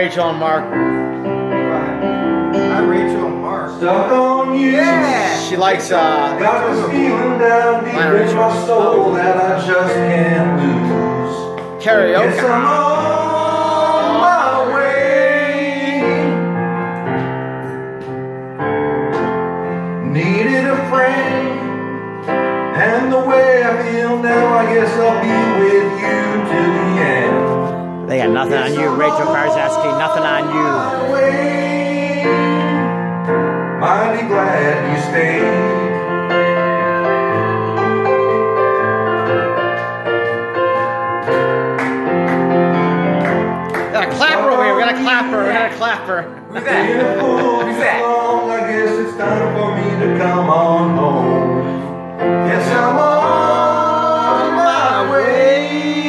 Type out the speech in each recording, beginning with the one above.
Rachel and Mark. Hi, Rachel and Mark. Stuck on you. Yeah. She likes Got this feeling down deep Lionel in Ritchie. my soul that I just can't lose. karaoke. Yes, I'm on my way. Needed a friend, and the way I feel now, I guess I'll be with you till the end. They got nothing on you, Rachel Karzeski. Nothing on you. Mighty glad you stayed. Gotta clap her over here. We gotta clap her. We gotta clap her. Who's that? Who's that? I guess it's time for me to come on home. Yes, I'm on my way.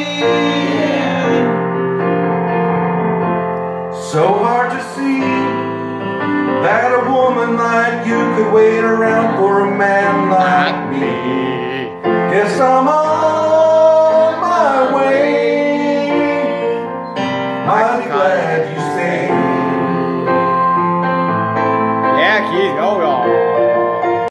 So hard to see that a woman like you could wait around for a man like me. Guess I'm on